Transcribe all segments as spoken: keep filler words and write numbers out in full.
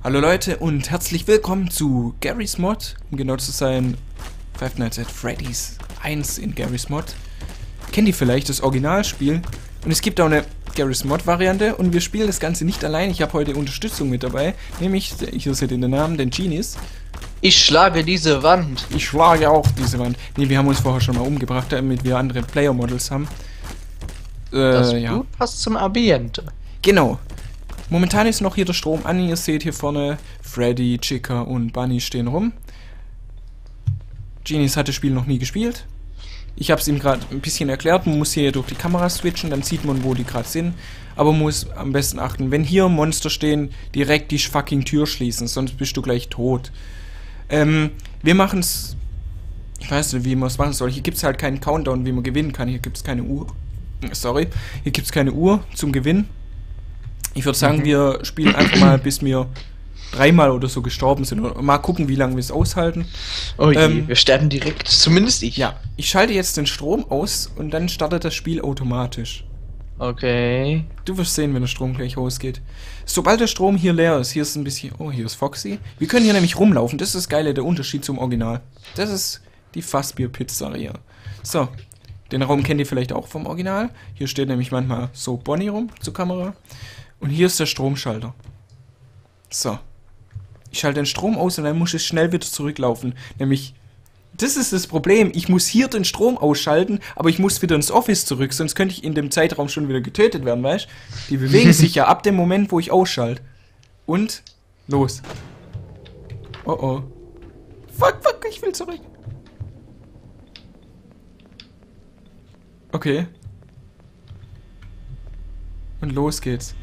Hallo Leute und herzlich willkommen zu Garry's Mod, um genau zu sein, Five Nights at Freddy's eins in Garry's Mod. Kennt ihr vielleicht das Originalspiel? Und es gibt auch eine Garry's Mod Variante und wir spielen das Ganze nicht allein. Ich habe heute Unterstützung mit dabei, nämlich, hier seht ihr den Namen, den Genies. Ich schlage diese Wand. Ich schlage auch diese Wand. Ne, wir haben uns vorher schon mal umgebracht, damit wir andere Player Models haben. Äh, Das ja. Blut passt zum Ambiente. Genau. Momentan ist noch hier der Strom an. Ihr seht hier vorne Freddy, Chica und Bunny stehen rum. Genies hat das Spiel noch nie gespielt. Ich habe es ihm gerade ein bisschen erklärt. Man muss hier durch die Kamera switchen, dann sieht man, wo die gerade sind. Aber man muss am besten achten, wenn hier Monster stehen, direkt die fucking Tür schließen, sonst bist du gleich tot. Ähm, wir machen es... Ich weiß nicht, wie man es machen soll. Hier gibt es halt keinen Countdown, wie man gewinnen kann. Hier gibt es keine Uhr. Sorry. Hier gibt es keine Uhr zum Gewinnen. Ich würde sagen, mhm. wir spielen einfach mal, bis wir dreimal oder so gestorben sind. Und mal gucken, wie lange wir es aushalten. Oh je, ähm, wir sterben direkt. Zumindest ich. Ja, ich schalte jetzt den Strom aus und dann startet das Spiel automatisch. Okay. Du wirst sehen, wenn der Strom gleich ausgeht. Sobald der Strom hier leer ist, hier ist ein bisschen... Oh, hier ist Foxy. Wir können hier nämlich rumlaufen. Das ist das Geile, der Unterschied zum Original. Das ist die Fassbier-Pizzeria. So, den Raum kennt ihr vielleicht auch vom Original. Hier steht nämlich manchmal so Bonnie rum zur Kamera. Und hier ist der Stromschalter. So. Ich schalte den Strom aus und dann muss ich schnell wieder zurücklaufen. Nämlich, das ist das Problem. Ich muss hier den Strom ausschalten, aber ich muss wieder ins Office zurück, sonst könnte ich in dem Zeitraum schon wieder getötet werden, weißt du? Die bewegen sich ja ab dem Moment, wo ich ausschalte. Und, los. Oh oh. Fuck, fuck, ich will zurück. Okay. Und los geht's.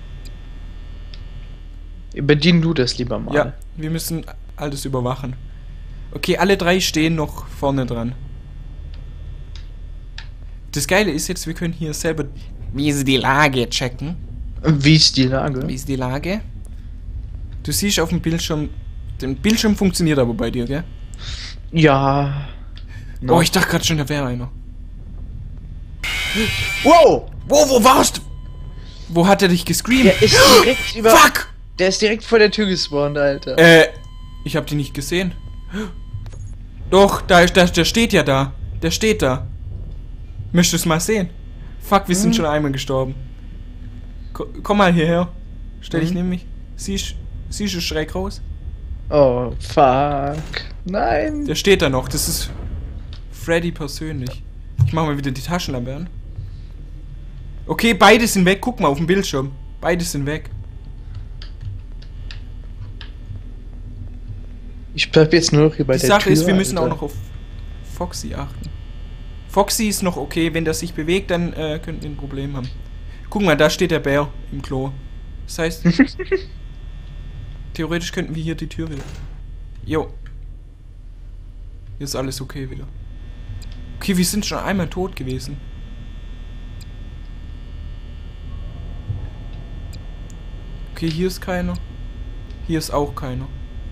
Bedien du das lieber mal. Ja, wir müssen alles überwachen. Okay, alle drei stehen noch vorne dran. Das Geile ist jetzt, wir können hier selber... Wie ist die Lage checken? Wie ist die Lage? Wie ist die Lage? Du siehst auf dem Bildschirm... Der Bildschirm funktioniert aber bei dir, gell? Ja. No. Oh, ich dachte gerade schon, da wäre einer. Wow! Wo, wo warst du? Wo hat er dich gescreamt? Der ist direkt über... Fuck! Der ist direkt vor der Tür gespawnt, Alter. Äh, ich hab die nicht gesehen. Doch, da ist, der, der steht ja da. Der steht da. Möchtest du es mal sehen? Fuck, wir hm. sind schon einmal gestorben. Ko komm mal hierher. Stell dich hm. neben mich. Siehst, siehst du schräg raus? Oh, fuck. Nein. Der steht da noch. Das ist Freddy persönlich. Ich mach mal wieder die Taschenlampe an. Okay, beide sind weg. Guck mal auf dem Bildschirm. Beide sind weg. Ich bleib jetzt nur noch hier bei die der Sache Tür. Die Sache ist, wir müssen Alter. auch noch auf Foxy achten. Foxy ist noch okay. Wenn der sich bewegt, dann äh, könnten wir ein Problem haben. Guck mal, da steht der Bär im Klo. Das heißt, theoretisch könnten wir hier die Tür wieder... Jo. Hier ist alles okay wieder. Okay, wir sind schon einmal tot gewesen. Okay, hier ist keiner. Hier ist auch keiner.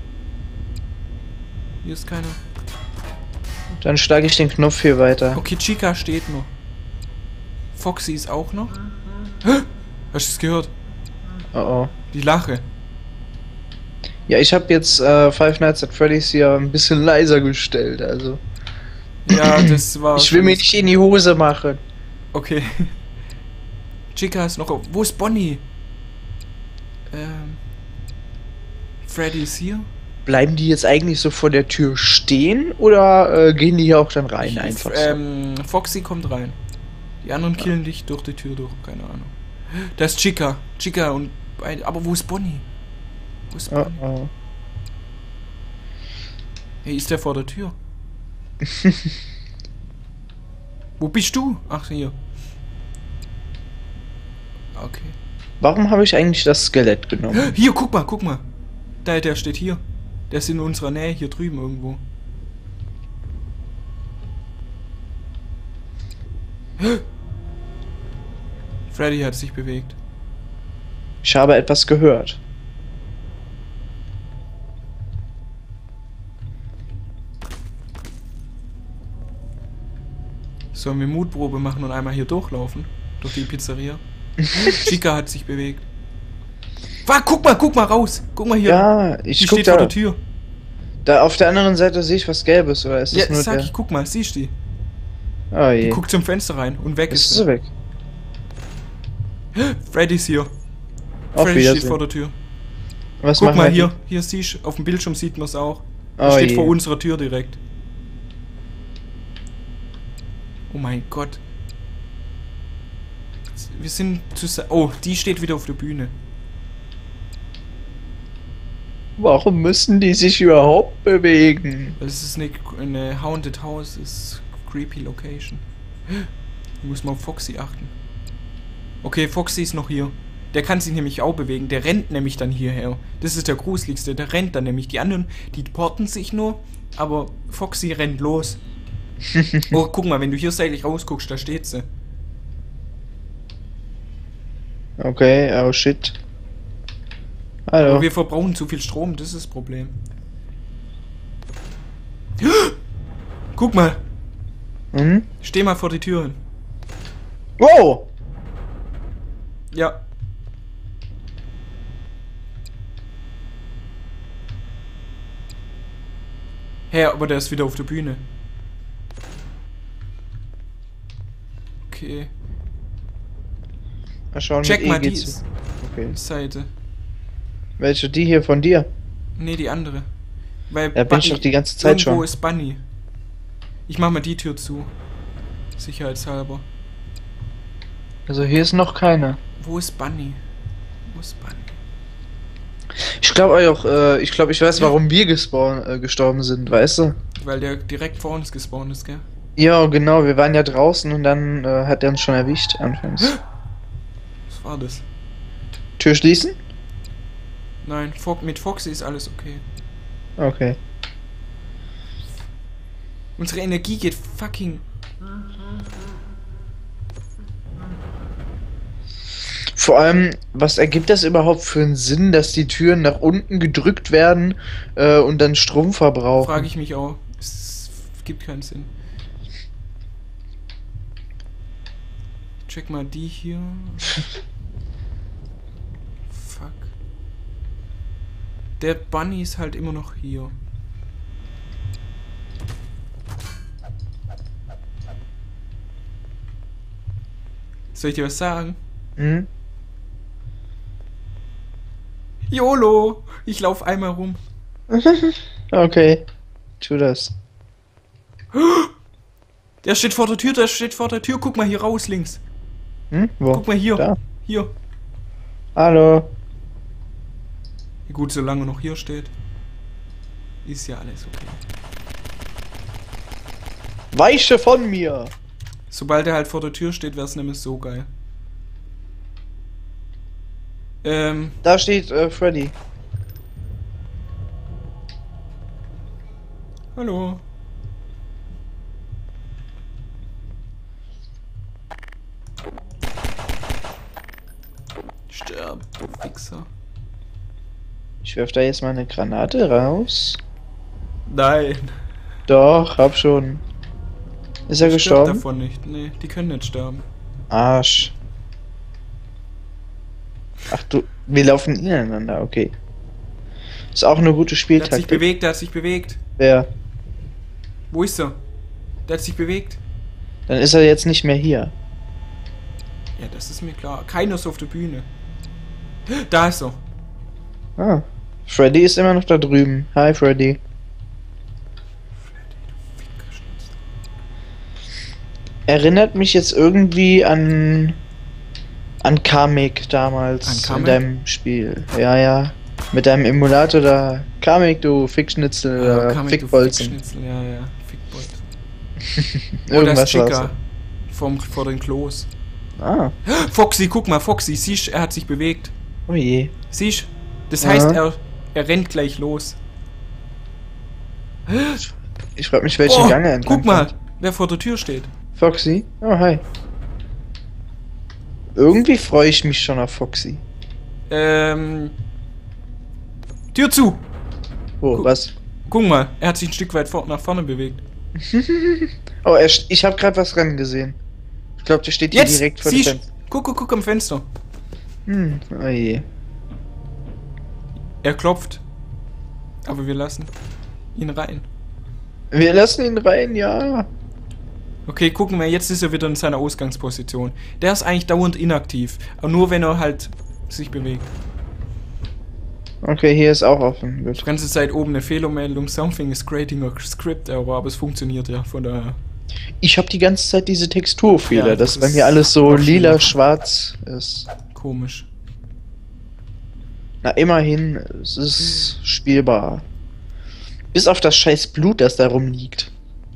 Hier ist keiner. Dann schlage ich den Knopf hier weiter. Okay, Chica steht noch. Foxy ist auch noch. Hä? Hast du es gehört? Oh oh. Die Lache. Ja, ich habe jetzt äh, Five Nights at Freddy's hier ein bisschen leiser gestellt, also. Ja, das war... Ich will mir nicht in die Hose machen. Okay. Chica ist noch auf... Wo ist Bonnie? Ähm... Freddy ist hier. Bleiben die jetzt eigentlich so vor der Tür stehen oder äh, gehen die hier auch dann rein ich, einfach ähm, so? Foxy kommt rein. Die anderen killen ja. dich durch die Tür durch, keine Ahnung. Da ist Chica. Chica und... Aber wo ist Bonnie? Wo ist Bonnie? Oh, oh. Hey, ist der vor der Tür? Wo bist du? Ach, hier. Okay. Warum habe ich eigentlich das Skelett genommen? Hier, guck mal, guck mal. Da, der steht hier. Der ist in unserer Nähe, hier drüben irgendwo. Freddy hat sich bewegt. Ich habe etwas gehört. Sollen wir Mutprobe machen und einmal hier durchlaufen? Durch die Pizzeria? Chica hat sich bewegt. Warte, guck mal, guck mal raus. Guck mal hier. Ja, ich die guck steht da, vor der Tür. da auf der anderen Seite sehe ich was Gelbes, oder ist das Ja, nur sag der? ich, guck mal, siehst du die? Oh je. Die guckt zum Fenster rein und weg Ist ist sie sie. weg. Freddy ist hier. Auf Freddy steht Wiedersehen. vor der Tür. Was Guck machen mal wir hier, hier siehst du, auf dem Bildschirm sieht man es auch. Er Oh steht je. vor unserer Tür direkt. Oh mein Gott. Wir sind zusammen. Oh, die steht wieder auf der Bühne. Warum müssen die sich überhaupt bewegen? Weil es ist eine, eine Haunted House, ist creepy Location. Ich muss mal auf Foxy achten. Okay, Foxy ist noch hier. Der kann sich nämlich auch bewegen. Der rennt nämlich dann hierher. Das ist der gruseligste. Der rennt dann nämlich. Die anderen, die porten sich nur, aber Foxy rennt los. Oh, guck mal, wenn du hier seitlich rausguckst, da steht sie. Okay, oh shit. Hallo. Aber wir verbrauchen zu viel Strom, das ist das Problem. Guck mal, Hm? steh mal vor die Tür hin. Wow! Ja. Hä, aber der ist wieder auf der Bühne. Okay. Mal schauen, Check mit mal E die geht's. S- Okay. Seite. Welche? Die hier von dir? Nee, die andere. Weil Ja, bin ich doch die ganze Zeit irgendwo schon. ist Bunny. Ich mach mal die Tür zu. Sicherheitshalber. Also hier ist noch keiner. Wo ist Bunny? Wo ist Bunny? Ich glaube auch, äh, ich glaube, ich weiß, warum wir gespawn, äh, gestorben sind, weißt du? Weil der direkt vor uns gespawnt ist, gell? Ja, genau, wir waren ja draußen und dann äh, hat er uns schon erwischt, anfangs. Was war das? Tür schließen? Nein, Fo mit Foxy ist alles okay. Okay. Unsere Energie geht fucking... Vor allem, was ergibt das überhaupt für einen Sinn, dass die Türen nach unten gedrückt werden äh, und dann Strom verbrauchen? Frage ich mich auch. Es gibt keinen Sinn. Check mal die hier. Fuck. Der Bunny ist halt immer noch hier. Soll ich dir was sagen? Hm? YOLO! Ich lauf einmal rum. Okay, tu das. Der steht vor der Tür, der steht vor der Tür. Guck mal hier raus, links. Hm? Wo? Guck mal hier. Da. Hier. Hallo. Gut, solange noch hier steht. Ist ja alles okay. Weiche von mir! Sobald er halt vor der Tür steht, wäre es nämlich so geil. Ähm, Da steht äh, Freddy. hallo. Sterb, du Wichser. Ich werf da jetzt mal eine Granate raus. Nein. Doch, hab schon. Ist er Stirb gestorben? davon nicht. Nee, die können nicht sterben. Arsch. Ach du, wir laufen ineinander, okay. Ist auch eine gute Der hat sich Spieltaktik. bewegt, der hat sich bewegt. Wer? Wo ist er? Der hat sich bewegt. Dann ist er jetzt nicht mehr hier. Ja, das ist mir klar. Keiner ist auf der Bühne. Da ist er. Ah. Freddy ist immer noch da drüben. Hi Freddy. Freddy, du Fickerschnitzel. Erinnert mich jetzt irgendwie an an Kamek damals An Kamek? in deinem Spiel. Ja, ja. Mit deinem Emulator da. Kamek, du Fickschnitzel, Ja, äh, Kamek, du Fickbolzen. Fickschnitzel. Ja, ja. Fickbolzen. Oh, das ist Irgendwas Chica. war's. Vom, vor den Klos. Ah. Foxy, guck mal, Foxy. Siehst, er hat sich bewegt. Oh je. Siehst, das Ja. heißt, er, er rennt gleich los. Ich frag mich, welchen Oh, Gang er entlang guck mal, kommt. wer vor der Tür steht. Foxy? Oh, hi. Irgendwie freue ich mich schon auf Foxy. Ähm. Tür zu! Oh, Guck. was? Guck mal, er hat sich ein Stück weit vor, nach vorne bewegt. Oh, er, st- ich habe gerade was rennen gesehen. Ich glaube, der steht hier Jetzt! direkt vor dem Siehst, Fenster. guck, guck, guck am Fenster. Hm, oh je. Er klopft. Aber wir lassen ihn rein. Wir lassen ihn rein, ja. Okay, gucken wir, jetzt ist er wieder in seiner Ausgangsposition. Der ist eigentlich dauernd inaktiv. Aber nur wenn er halt sich bewegt. Okay, hier ist auch offen. Gut. Die ganze Zeit oben eine Fehlermeldung. Something is creating a script error, aber es funktioniert ja, von daher. Ich habe die ganze Zeit diese Texturfehler, Ja, dass das bei ist mir alles so noch schlimmer. lila-schwarz ist. Komisch. Na, immerhin, es ist spielbar. Bis auf das scheiß Blut, das da rumliegt.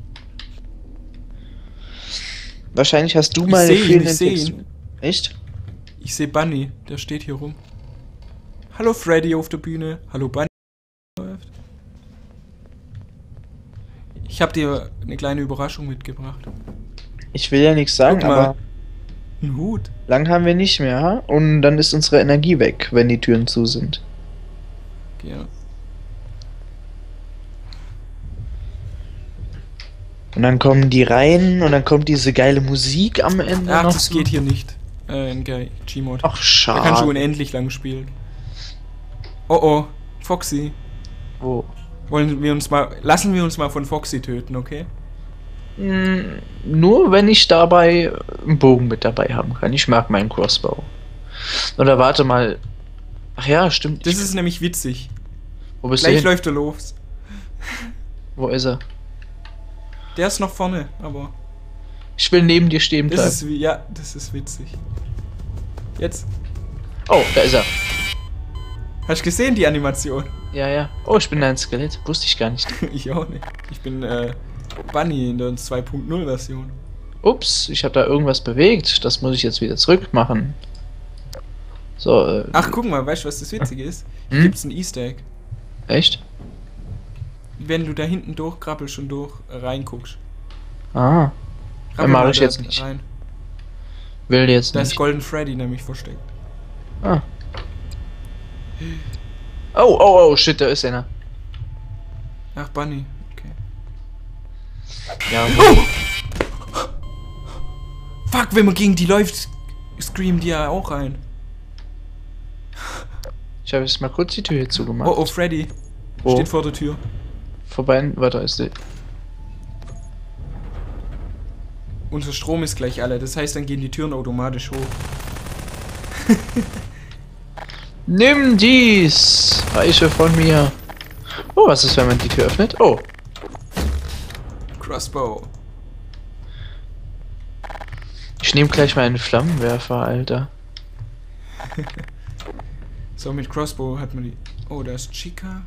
Wahrscheinlich hast du Ich mal seh ihn, fehlenden ich seh Text- ihn. Echt? Ich sehe Bunny, der steht hier rum. Hallo Freddy auf der Bühne. Hallo Bunny. Ich habe dir eine kleine Überraschung mitgebracht. Ich will ja nichts sagen, Guck mal. aber Ein Hut. lang haben wir nicht mehr, ha? Und dann ist unsere Energie weg, wenn die Türen zu sind. Ja. Und dann kommen die rein und dann kommt diese geile Musik am Ende Ach, noch. das geht hier nicht. Äh, in Gmod. Ach, Da schade. kannst du unendlich lang spielen. Oh oh, Foxy. Wo? Wollen wir uns mal. Lassen wir uns mal von Foxy töten, okay? Hm, nur wenn ich dabei einen Bogen mit dabei haben kann. Ich mag meinen Crossbow. Oder warte mal. Ach ja, stimmt. Das ich, ist nämlich witzig. wo bist du Gleich hin? läuft er los. Wo ist er? Der ist noch vorne, aber. Ich will neben dir stehen bleiben. Das ist wie. Ja, das ist witzig. Jetzt. Oh, da ist er. Hast du gesehen, die Animation? Ja, ja. Oh, ich bin ein Skelett. Wusste ich gar nicht. Ich auch nicht. Ich bin äh, Bunny in der zwei Punkt null Version. Ups, ich habe da irgendwas bewegt. Das muss ich jetzt wieder zurück machen. So, äh, Ach, guck mal, weißt du, was das Witzige ist? Hier Hm? gibt's ein Easter Egg. echt? Wenn du da hinten durchkrabbelst und durch äh, reinguckst. Ah, Krabbel mach mal ich da jetzt nicht. Rein. will jetzt Da ist nicht. Golden Freddy nämlich versteckt. Ah. Oh, oh, oh, shit, da ist einer. Ach, Bunny. Okay. Ja, Fuck, wenn man gegen die läuft, screamen die ja auch rein. ich habe jetzt mal kurz die Tür hier zugemacht. Oh, oh, Freddy. Wo? Steht vor der Tür. Vorbei, warte, ist die. Unser Strom ist gleich alle, das heißt, dann gehen die Türen automatisch hoch. Nimm dies! Reiche von mir. Oh, was ist, wenn man die Tür öffnet? Oh, Crossbow. ich nehme gleich mal einen Flammenwerfer, Alter. So, mit Crossbow hat man die. Oh, da ist Chica.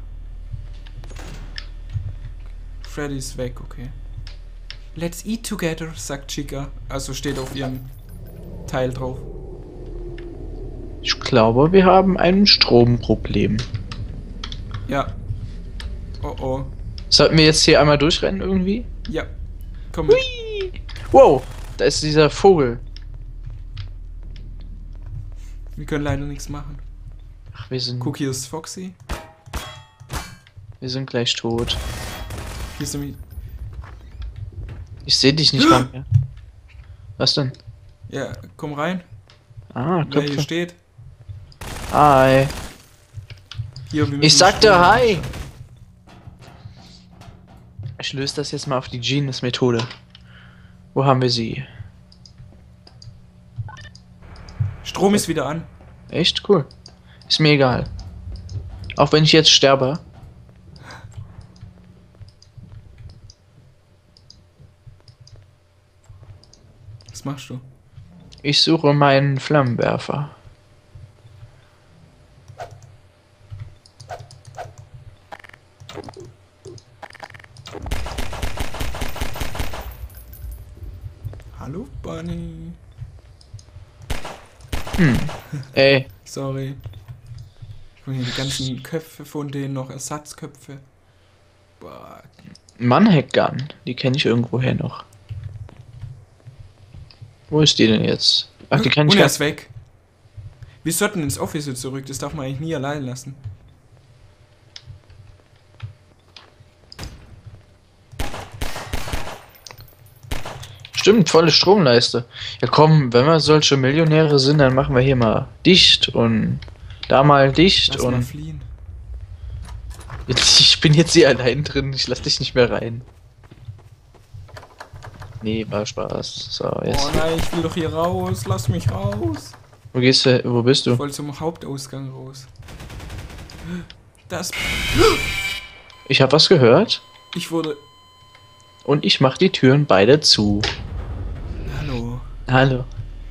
Freddy ist weg, okay. Let's eat together, sagt Chica. Also steht auf ihrem Teil drauf. Ich glaube, wir haben ein Stromproblem. Ja. Oh oh. Sollten wir jetzt hier einmal durchrennen irgendwie? Ja. Komm mit. Hui! Wow, da ist dieser Vogel. Wir können leider nichts machen. Ach, wir sind, Guck, hier ist Foxy. wir sind gleich tot. Hier ist nämlich. Ich sehe dich nicht mal mehr. Was denn? Ja, komm rein. Ah, Wer hier Köpfe. steht. Hi. Hier, wir müssen Ich sagte spielen. hi. Ich löse das jetzt mal auf die Genius-Methode. Wo haben wir sie? Strom ist wieder an. Echt cool. Ist mir egal. Auch wenn ich jetzt sterbe. Was machst du? Ich suche meinen Flammenwerfer. Hallo, Bunny. Hm. Ey, Sorry. Ich bringe die ganzen Köpfe von denen noch, Ersatzköpfe. Boah. Manhack-Gun. Die kenne ich irgendwoher noch. Wo ist die denn jetzt? Ach, die kann ich Und er gar ist weg. Wir sollten ins Office zurück, das darf man eigentlich nie allein lassen. Stimmt, volle Stromleiste. Ja komm, wenn wir solche Millionäre sind, dann machen wir hier mal dicht und da mal dicht Lass mal und... fliehen. Ich bin jetzt hier allein drin, ich lass dich nicht mehr rein. Nee, war Spaß. So, jetzt. Oh nein, ich will doch hier raus. Lass mich raus. Wo gehst du? Wo bist du? Voll zum Hauptausgang raus. Das. Ich habe was gehört. Ich wurde. Und ich mach die Türen beide zu. Hallo. Hallo.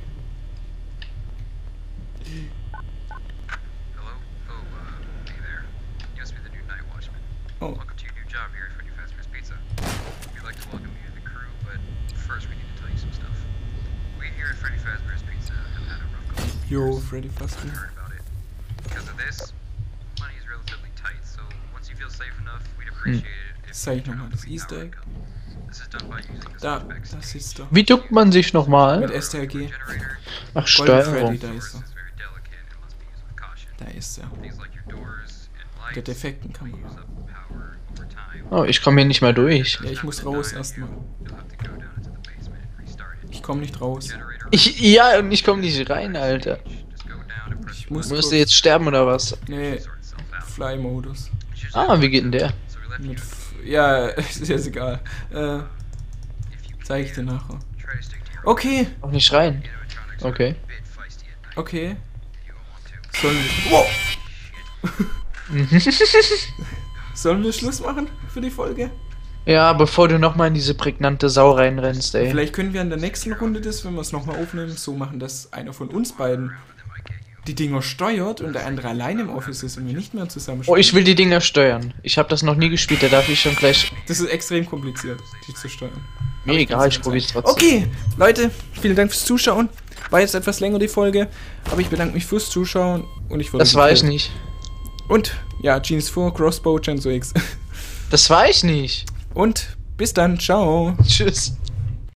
Oh. Welcome to your new job here at Freddy Fazbear's Pizza. We'd like to welcome you to the crew, but first we need to tell you some stuff. We here at Freddy Fazbear's Pizza have had a rough couple of Yo, years. Freddy Fazbear. We've heard about it. Because of this, money is relatively tight, so once you feel safe enough, we'd appreciate it if Zeig you turn nochmal off das the Easter power Egg. income. This is done by using the Da, switchback da stick. sitzt er. Wie duckt man sich nochmal? Mit S T R G. Generator Ach, Golden Steuerung. Freddy, da ist er. is very delicate and must be used with caution. Da ist er. Things like your doors and lights Der defekten will Kamera. use up power over time. Oh, ich komme hier nicht mehr durch. Ja, ich muss raus erstmal. You'll have to go down into the basement and restart it. Ich komme nicht raus. Generator Ich, ja, und ich komme nicht rein, Alter. just go down and press Ich the muss Musst kurz. du jetzt sterben oder was? Nee, sort itself out. Fly-Modus. It's just Ah, wie geht denn der? so we left you Mit. to F ja, ist jetzt egal. Äh, if you zeig ich dir nachher. try to stick to your Okay, Auch nicht rein. animatronics Okay. are a bit feisty at night. okay. You don't want to. Sollen wir. Wow! Sollen wir Schluss machen für die Folge? Ja, bevor du nochmal in diese prägnante Sau reinrennst, ey. Vielleicht können wir in der nächsten Runde das, wenn wir es nochmal aufnehmen, so machen, dass einer von uns beiden die Dinger steuert und der andere allein im Office ist und wir nicht mehr zusammen Oh, ich will die Dinger steuern. Ich habe das noch nie gespielt, da darf ich schon gleich... Das ist extrem kompliziert, die zu steuern. Mir egal, ich probier's trotzdem. Okay, Leute, vielen Dank fürs Zuschauen. War jetzt etwas länger die Folge, aber ich bedanke mich fürs Zuschauen und ich würde. Das war ich nicht. Und ja, Genies vier, Crossbow, Genso X. Das war ich nicht. Und bis dann, ciao. Tschüss.